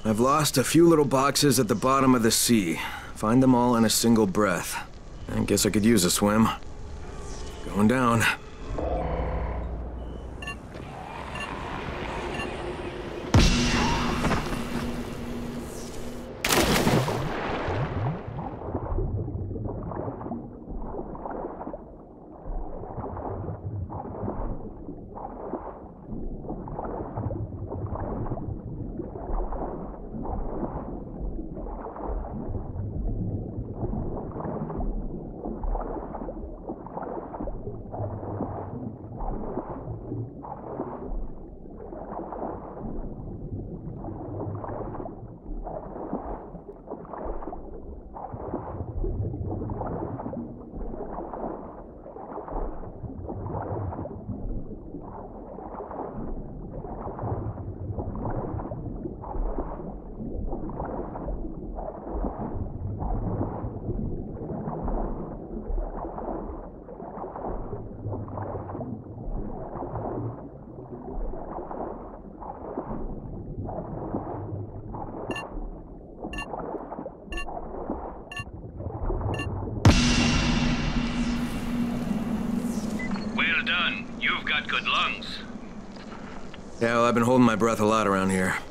I've lost a few little boxes at the bottom of the sea. Find them all in a single breath. I guess I could use a swim. Going down. Well done. You've got good lungs. Yeah, well, I've been holding my breath a lot around here.